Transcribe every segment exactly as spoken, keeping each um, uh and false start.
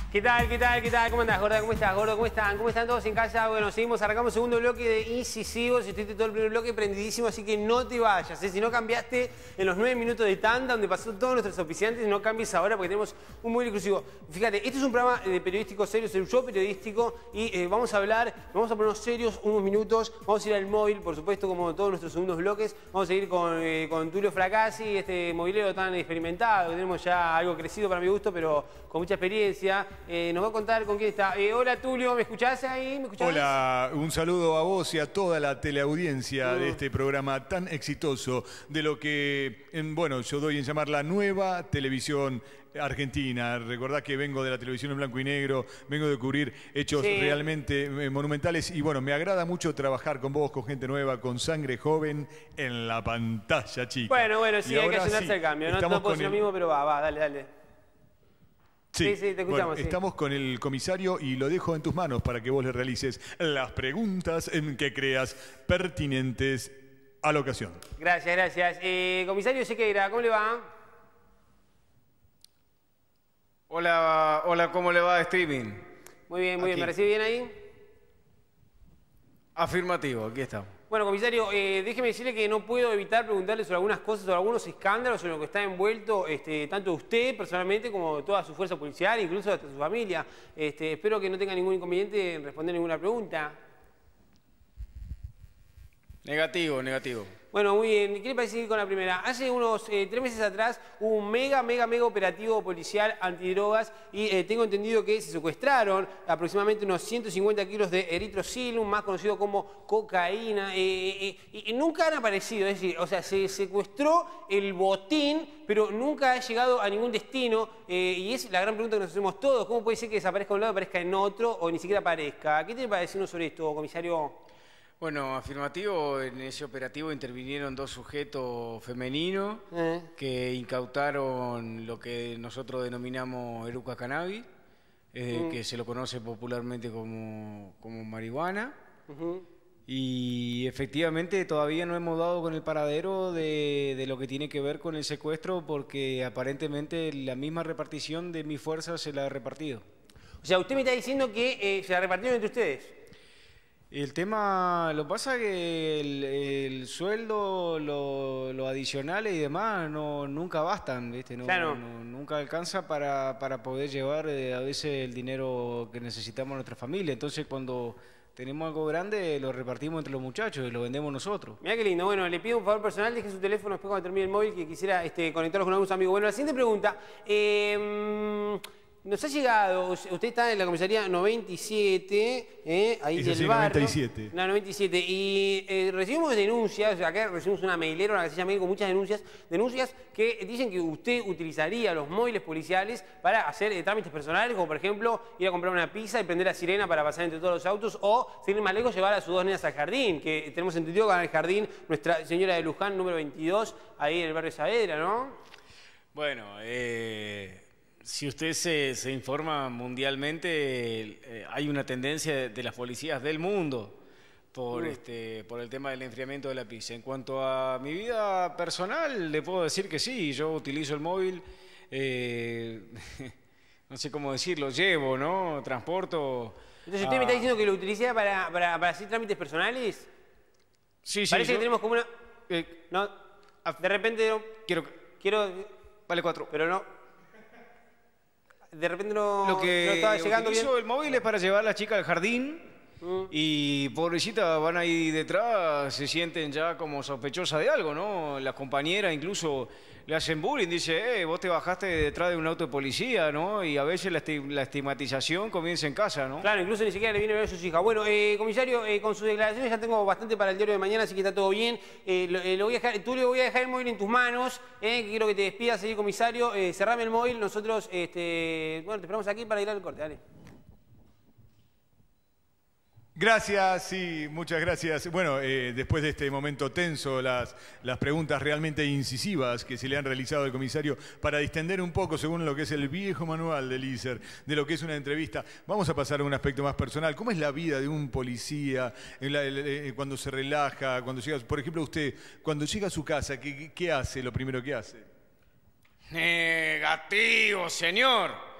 ¿Qué tal? ¿Qué tal? ¿Qué tal? ¿Cómo andás, gorda? ¿Cómo estás, gordo? ¿Cómo están? ¿Cómo están todos en casa? Bueno, seguimos, arrancamos segundo bloque de Incisivos. Estuviste todo el primer bloque prendidísimo, así que no te vayas, ¿eh? Si no cambiaste en los nueve minutos de tanda, donde pasó todos nuestros auspiciantes, no cambies ahora porque tenemos un móvil exclusivo. Fíjate, este es un programa de periodístico serio, es el show periodístico, y eh, vamos a hablar, vamos a ponernos serios unos minutos, vamos a ir al móvil, por supuesto, como todos nuestros segundos bloques. Vamos a ir con, eh, con Tulio Fracassi, este movilero tan experimentado, que tenemos ya algo crecido para mi gusto, pero con mucha experiencia. Eh, nos va a contar con quién está. Eh, hola Tulio, ¿me escuchás ahí? ¿Me escuchás? Hola, un saludo a vos y a toda la teleaudiencia uh. de este programa tan exitoso, de lo que, en, bueno, yo doy en llamar la nueva televisión argentina. Recordá que vengo de la televisión en blanco y negro, vengo de cubrir hechos sí. realmente eh, monumentales, y bueno, me agrada mucho trabajar con vos, con gente nueva, con sangre joven en la pantalla, chica. Bueno, bueno, sí, y hay que ayudarse sí, al cambio. No, no puedo decir el... lo mismo, pero va, va, dale, dale. Sí, sí, sí, te escuchamos. Bueno, sí. Estamos con el comisario y lo dejo en tus manos para que vos le realices las preguntas en que creas pertinentes a la ocasión. Gracias, gracias. Eh, comisario Sequeira, ¿cómo le va? Hola, hola, ¿cómo le va, streaming? Muy bien, muy aquí. bien. ¿Me recibe bien ahí? Afirmativo, aquí estamos. Bueno, comisario, eh, déjeme decirle que no puedo evitar preguntarle sobre algunas cosas, sobre algunos escándalos, sobre lo que está envuelto este, tanto usted personalmente como toda su fuerza policial, incluso hasta su familia. Este, espero que no tenga ningún inconveniente en responder ninguna pregunta. Negativo, negativo. Bueno, muy bien. ¿Qué le parece ir con la primera? Hace unos eh, tres meses atrás hubo un mega, mega, mega operativo policial antidrogas y eh, tengo entendido que se secuestraron aproximadamente unos ciento cincuenta kilos de eritrocilum, más conocido como cocaína, eh, eh, y, y nunca han aparecido. Es decir, o sea, se secuestró el botín, pero nunca ha llegado a ningún destino, eh, y es la gran pregunta que nos hacemos todos. ¿Cómo puede ser que desaparezca a un lado y aparezca en otro, o ni siquiera aparezca? ¿Qué tiene para decirnos sobre esto, comisario? Bueno, afirmativo, en ese operativo intervinieron dos sujetos femeninos eh. que incautaron lo que nosotros denominamos eruca cannabis, eh, mm. que se lo conoce popularmente como, como marihuana. Uh-huh. Y efectivamente todavía no hemos dado con el paradero de, de lo que tiene que ver con el secuestro, porque aparentemente la misma repartición de mi fuerza se la ha repartido. O sea, usted me está diciendo que eh, se la repartieron entre ustedes. El tema, lo pasa que el, el sueldo, lo, lo adicionales y demás no, nunca bastan, ¿viste? No, claro. no, nunca alcanza para, para poder llevar eh, a veces el dinero que necesitamos nuestra familia. Entonces cuando tenemos algo grande lo repartimos entre los muchachos y lo vendemos nosotros. Mirá qué lindo. Bueno, le pido un favor personal, deje su teléfono después cuando termine el móvil, que quisiera este, conectarlos con algunos amigos. Bueno, la siguiente pregunta. Eh, Nos ha llegado, usted está en la comisaría noventa y siete, ¿eh? Ahí del sí, barrio. noventa y siete. No, noventa y siete. Y eh, recibimos denuncias, o sea, acá recibimos una mailera, una casilla mail con muchas denuncias, denuncias que dicen que usted utilizaría los móviles policiales para hacer eh, trámites personales, como por ejemplo ir a comprar una pizza y prender la sirena para pasar entre todos los autos, o, sin ir más lejos, llevar a sus dos nenas al jardín, que tenemos entendido que en el jardín Nuestra Señora de Luján, número veintidós, ahí en el barrio Saavedra, ¿no? Bueno, eh... si usted se, se informa mundialmente, eh, hay una tendencia de, de las policías del mundo por, mm. este, por el tema del enfriamiento de la pizza. En cuanto a mi vida personal, le puedo decir que sí, yo utilizo el móvil, eh, no sé cómo decirlo, llevo, ¿no? Transporto. Entonces, ¿usted a... me está diciendo que lo utiliza para, para, para hacer trámites personales? Sí, sí. Parece yo... que tenemos como una... Eh, no, de repente... No... Quiero... Quiero... Vale cuatro. Pero no... De repente no, lo que no estaba llegando utilizo bien. El móvil es para llevar a la chica al jardín mm. y pobrecita van ahí detrás, se sienten ya como sospechosas de algo, ¿no? Las compañeras incluso le hacen bullying, dice, eh, vos te bajaste detrás de un auto de policía, ¿no? Y a veces la, esti la estigmatización comienza en casa, ¿no? Claro, incluso ni siquiera le viene a ver a sus hijas. Bueno, eh, comisario, eh, con sus declaraciones ya tengo bastante para el diario de mañana, así que está todo bien. Eh, lo, eh, lo voy a dejar, tú le voy a dejar el móvil en tus manos, eh, que quiero que te despidas, señor comisario. Eh, cerrame el móvil, nosotros, este, bueno, te esperamos aquí para ir al corte, dale. Gracias, sí, muchas gracias. Bueno, eh, después de este momento tenso, las, las preguntas realmente incisivas que se le han realizado al comisario para distender un poco, según lo que es el viejo manual del I S E R, de lo que es una entrevista, vamos a pasar a un aspecto más personal. ¿Cómo es la vida de un policía en la, el, cuando se relaja, cuando llega, por ejemplo, usted, cuando llega a su casa, ¿qué, qué hace, lo primero que hace? Negativo, señor.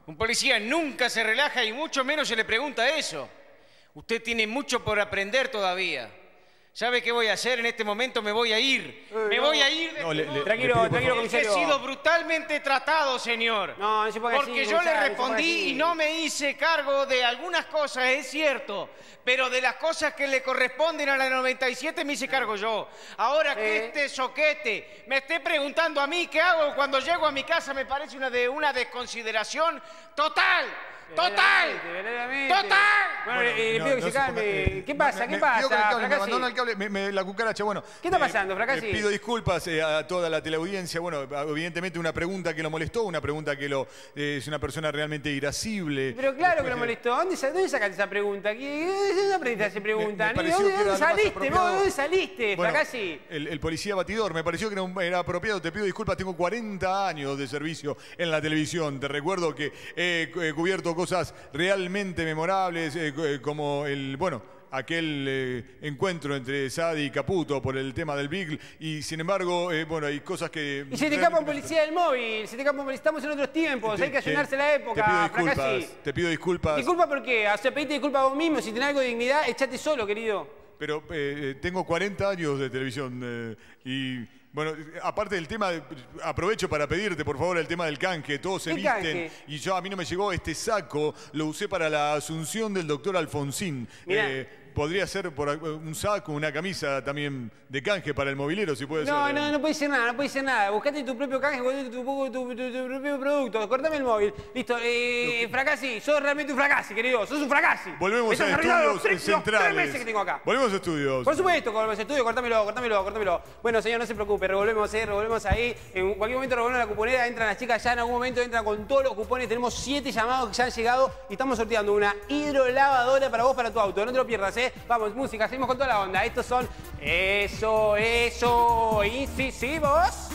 Un policía nunca se relaja y mucho menos se le pregunta eso. Usted tiene mucho por aprender todavía. ¿Sabe qué voy a hacer? En este momento me voy a ir. Eh, me no. voy a ir de no, este le, le, Tranquilo, pido, tranquilo, comisario. He sido brutalmente tratado, señor. No, no se ponga Porque así, yo comisario, le respondí no y no me hice cargo de algunas cosas, es cierto. Pero de las cosas que le corresponden a la noventa y siete me hice cargo yo. Ahora que eh. este soquete me esté preguntando a mí qué hago cuando llego a mi casa me parece una, de, una desconsideración total. ¡Total! ¡Total! Bueno, bueno le, le pido no, que no se calme. Eh, ¿Qué pasa? Me, ¿Qué me, pasa? Me, cable, me abandona el cable, me, me, la cucaracha, bueno. ¿Qué está pasando, Fracassi? Eh, pido disculpas eh, a toda la teleaudiencia. Bueno, evidentemente una pregunta que lo molestó, una pregunta que lo eh, es una persona realmente irascible. Pero claro Después, que lo molestó. ¿Dónde, ¿Dónde sacaste esa pregunta? ¿Dónde aprendiste esa pregunta? Me, me ¿Dónde, ¿Dónde saliste? ¿Vos, ¿Dónde saliste, bueno, Fracassi? El, el policía batidor, me pareció que era, un, era apropiado. Te pido disculpas, tengo cuarenta años de servicio en la televisión. Te recuerdo que he cubierto cosas realmente realmente memorables, eh, como el, bueno, aquel eh, encuentro entre Sadi y Caputo por el tema del Beagle, y sin embargo, eh, bueno, hay cosas que... Y se te escapa un policía del móvil, se te escapa un policía, estamos en otros tiempos, te, hay que ayunarse la época, te pido disculpas, Fracassi. Te pido disculpas. ¿Disculpa por qué? O sea, pedite disculpas a vos mismo, si tenés algo de dignidad, echate solo, querido. Pero eh, tengo cuarenta años de televisión eh, y... Bueno, aparte del tema, aprovecho para pedirte, por favor, el tema del canje. Todos se visten canje? Y yo a mí no me llegó este saco, lo usé para la asunción del doctor Alfonsín. Eh, podría ser por un saco, una camisa también de canje para el mobilero, si puede no, ser. No, no, no puede ser nada, no puede ser nada. Buscate tu propio canje, buscate tu, tu, tu, tu, tu propio producto. Cortame el móvil. Listo. Eh, que... Fracassi, sos realmente un Fracassi, querido. Sos un Fracassi. Volvemos a estudios tres, centrales. Tres meses que tengo acá. Volvemos a estudios. Por supuesto, volvemos a estudios. Cortámelo, cortámelo, cortámelo. Bueno, señor, no se preocupe. Revolvemos, eh, revolvemos ahí. En cualquier momento revolvemos la cuponera. Entran las chicas ya en algún momento, entran con todos los cupones. Tenemos siete llamados que ya han llegado y estamos sorteando una hidrolavadora para vos, para tu auto. No te lo pierdas, ¿eh? Vamos, música. Seguimos con toda la onda. Estos son... Eso, eso, incisivos.